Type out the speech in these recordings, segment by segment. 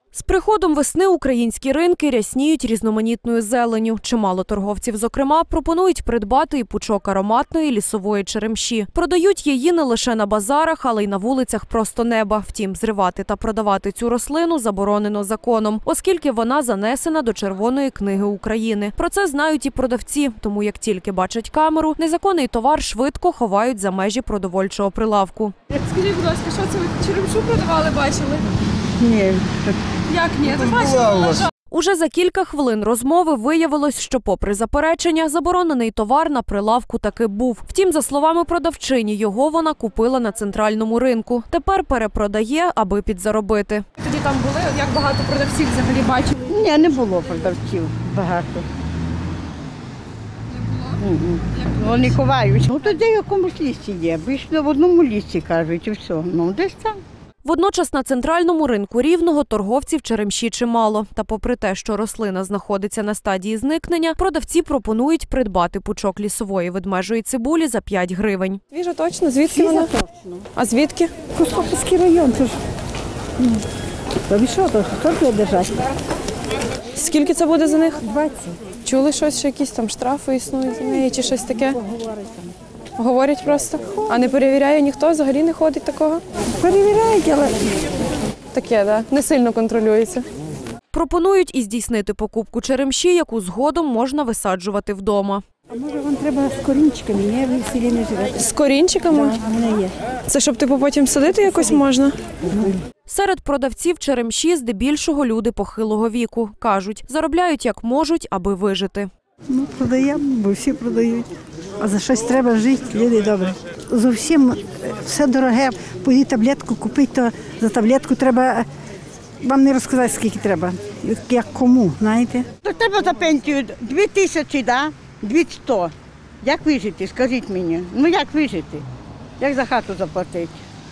З приходом весни українські ринки рясніють різноманітною зеленню. Чимало торговців, зокрема, пропонують придбати і пучок ароматної лісової черемші. Продають її не лише на базарах, але й на вулицях просто неба. Втім, зривати та продавати цю рослину заборонено законом, оскільки вона занесена до Червоної книги України. Про це знають і продавці, тому як тільки бачать камеру, незаконний товар швидко ховають за межі продовольчого прилавку. Скажіть, будь ласка, що це ви черемшу продавали, бачили? Ні. Як ні? Ви бачили? Уже за кілька хвилин розмови виявилось, що попри заперечення, заборонений товар на прилавку таки був. Втім, за словами продавчині, його вона купила на центральному ринку. Тепер перепродає, аби підзаробити. Тоді там були, як багато продавців взагалі бачили? Ні, не було продавців багато. Не було? Вони ховають. Ну, тоді в якомусь лісі є. Вийшли в одному лісі, кажуть, і все. Ну, десь там. Водночас на центральному ринку Рівного торговців черемші чимало. Та попри те, що рослина знаходиться на стадії зникнення, продавці пропонують придбати пучок лісової ведмежої цибулі за 5 гривень. Свіжа точно? Звідки вона? Точно. А звідки? Костопільський район. Тобі що, то тут держать? Скільки це буде за них? 20. Чули щось, що якісь там штрафи існують за неї чи щось таке? Говорять просто? А не перевіряє ніхто? Взагалі не ходить такого? Перевіряють, але Таке, да? Не сильно контролюється. Пропонують і здійснити покупку черемші, яку згодом можна висаджувати вдома. а може вам треба з корінчиками? Ні, ви в селі не живете. З корінчиками? А вони є. Це щоб типу потім садити якось можна? Серед продавців черемші здебільшого люди похилого віку. Кажуть, заробляють як можуть, аби вижити. Ну, продаємо, бо всі продають. А за щось треба жити, люди добрі. Зовсім все дороге. Поїдь таблетку купити, то за таблетку треба, вам не розказати, скільки треба. Як кому, знаєте? То треба за пенсію 2000, да? 200. Як вижити, скажіть мені? Ну як вижити? Як за хату заплатити?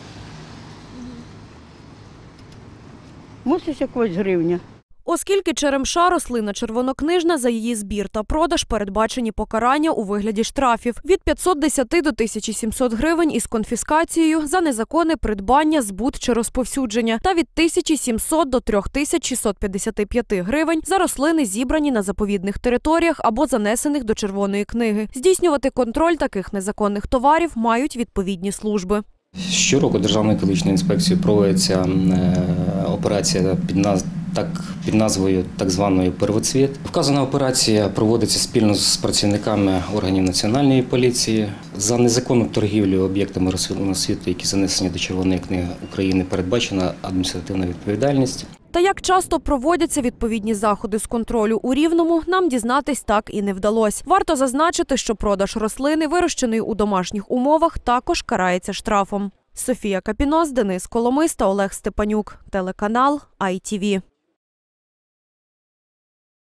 Мусиш якогось гривня. Оскільки черемша – рослина червонокнижна, за її збір та продаж передбачені покарання у вигляді штрафів – від 510 до 1700 гривень із конфіскацією за незаконне придбання, збут чи розповсюдження та від 1700 до 3655 гривень за рослини, зібрані на заповідних територіях або занесених до Червоної книги. Здійснювати контроль таких незаконних товарів мають відповідні служби. Щороку Державною екологічною інспекцією проводиться операція під назвою так званої «Первоцвіт». Вказана операція проводиться спільно з працівниками органів Національної поліції. За незаконну торгівлю об'єктами рослинного світу, які занесені до Червоної книги України, передбачена адміністративна відповідальність. Та як часто проводяться відповідні заходи з контролю у Рівному, нам дізнатись так і не вдалося. Варто зазначити, що продаж рослини, вирощеної у домашніх умовах, також карається штрафом. Софія Капінос, Денис Коломис та Олег Степанюк. Телеканал ITV.